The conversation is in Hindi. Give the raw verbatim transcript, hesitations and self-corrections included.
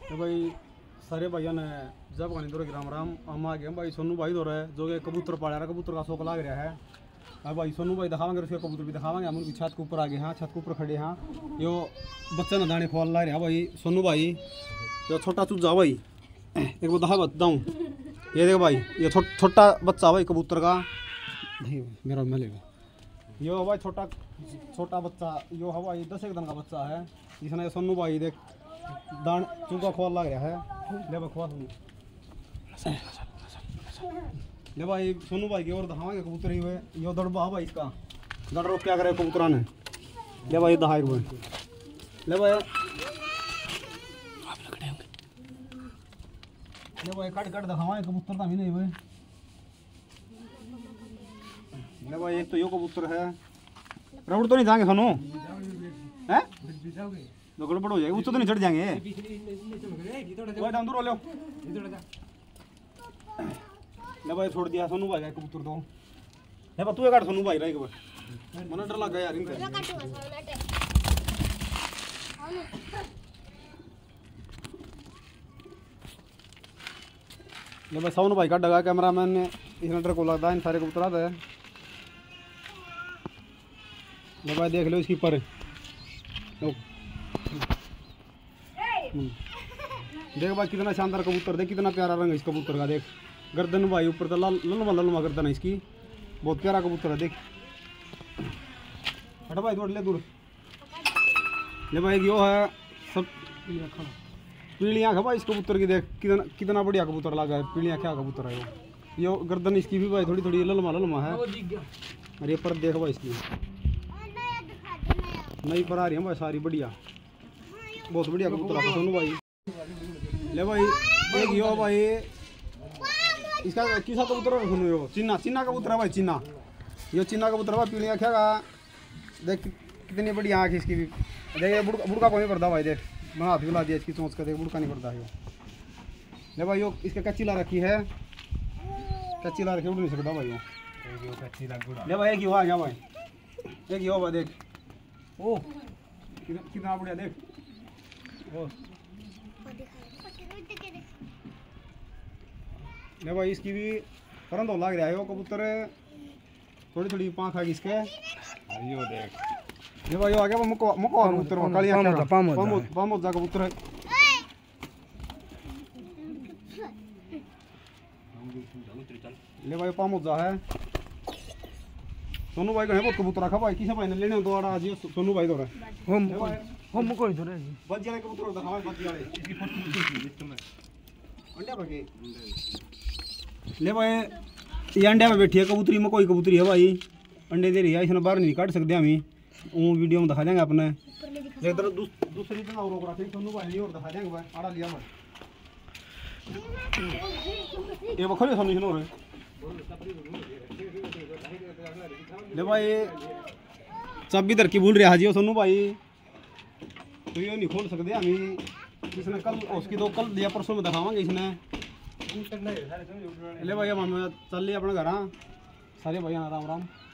तो भाई सारे भाइयों ने जब गानी दो राम राम। हम आ गए भाई सोनू भाई दो रहे जो कि कबूतर पाला रहा, कबूतर का शौक लाग रहा है। और भाई सोनू भाई दिखावांगे, उसके कबूतर भी दिखावांगे। हम उनकी छत के ऊपर आ गए हैं, छत के ऊपर खड़े हैं। यो बच्चा न दाने खोल ला रहा भाई सोनू भाई। यो छोटा चूजा भाई, एक वो दहा बताऊँ, ये देखो भाई, ये छो, छोटा बच्चा भाई कबूतर का। नहीं मेरा मिलेगा यो भाई छोटा छोटा बच्चा, यो है भाई दस एक दिन का बच्चा है जिसने सोनू भाई देख दान चूका खोल लग रहा है। ले भाई खोल ले भाई सोनू भाई की और दहावांगे कबूतर ही हुए। यो दड़बा भाई इसका दड़ रोक क्या करे कबूतरा ने। ले भाई दहाई हुए, ले भाई ले भाई कट कट दहावांगे कबूतर का भी नहीं हुए। ले भाई एक तो यो कबूतर है, रबड़ तो नहीं जाएंगे सोनू हैं, तो गड़बड़ हो जाएगी, ऊंचा तो नहीं चढ़ जाएंगे। दूर लो ले भाई छोड़ दिया सोनू भाई का कबूतर तो। ले भाई तू ये काट सोनू भाई रह गए, मना डर लग गया यार इनका। ले भाई सोनू भाई का डगा कैमरामैन ने इसने डर को लगता है इन सारे कबूतर आते हैं। ले भाई देख लो इसकी पर देख भाई कितना शानदार कबूतर, देख कितना प्यारा रंग है इस कबूतर का। देख गर्दन भाई ऊपर तो लाल ललमा ललमा गर्दन है इसकी, बहुत प्यारा कबूतर है। देख हट भाई दौड़ ले दूर। ले भाई यो है सब पीली आँख है भाई इस कबूतर की। देख कितना कितना बढ़िया कबूतर लगा है, पीली आँख क्या कबूतर है यो। यो गर्दन इसकी भी भाई थोड़ी थोड़ी ललमा ललमा है। और ये पर देख भाई इसकी नई पर आ रही है भाई सारी बढ़िया, बहुत बढ़िया कबूतर है सोनू भाई। ले भाई एक यो भाई इसका किसा कबूतर है सुनो, यो चिन्ना चिन्ना कबूतर है भाई, चिन्ना यो चिन्ना कबूतर है भाई, पीली आँख का। देख कितनी बड़ी आँख इसकी भी। देख बुड़का बुड़का को नहीं पड़ता भाई, देख मैं हाथ भी ला दिया इसकी चोंच का, देख बुड़का नहीं पड़ता यो। ले भाई यो इसके कच्ची ला रखी है, कच्ची ला रखी उड़ नहीं सकता भाई यो। ले भाई एक यो आ गया भाई, एक यो भाई देख ओ कितना बढ़िया देख ओ। ले भाई इसकी भी करंट हो लग रहा है वो कबूतर, थोड़ी थोड़ी पाँख आ गई इसके। यो देख ये भाई आ गया मुको मुको कबूतर काली आंख का पामो पामो जा कबूतर है। ले भाई पामो जा है सोनू भाई का है बहुत कबूतर रखा भाई, किसे भाई ने लेने तो आड़ा आज सोनू भाई तो रहा हम हम मुको इधर है बच्चे वाले कबूतर दिखा भाई, बच्चे वाले इसकी फोटो में अंडा भाई। ले भाई ये अंडे में बैठी है कबूतरी में, कोई कबूतरी है भाई अंडे दे रही है, इसने बाहर नहीं काट सकते हम ही, वो वीडियो में दिखा देंगे अपने। इधर दूसरी जगह और रोक रखी सोनू भाई और दिखा देंगे भाई, आड़ा लिया भाई ये बखरे सोनू सुनो रे। ले भाई चाबी दर की भूल रहा जी सोनू भाई, तो ये नहीं खोल सकते हम ही, इसने कल उसकी दो कल दिया परसों में दिखावांगे इसने। ले भाई हम चल लिया अपने घर, सारे भाई राम राम।